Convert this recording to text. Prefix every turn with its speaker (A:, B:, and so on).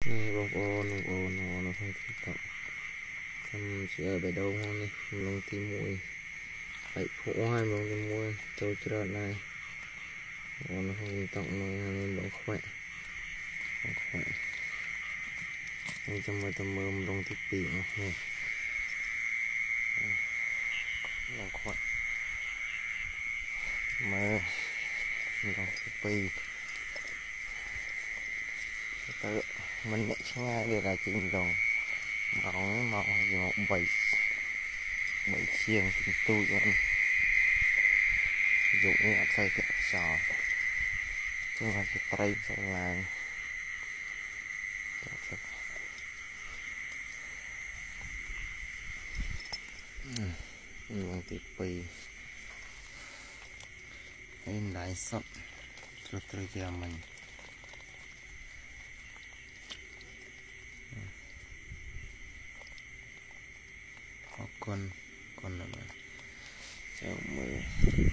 A: bông ô nó không thích tập xong chỉ ở bể đâu không đi lông tim mũi phải phụ hai lông tim mũi trâu chưa này nó không tặng nên nó khỏe đây trong mơ tầm mơ lông tiếp bị này nó khỏe mơ lông tiếp bị tự mình nhẹ ngay để là chuyện đồng màu gì một bảy chiêng tôi vẫn dùng như cây kẹo sò chứ mà cái tay sẽ là bằng tiếp bì nên lại sắp cho tôi cho mình có con là chào mừng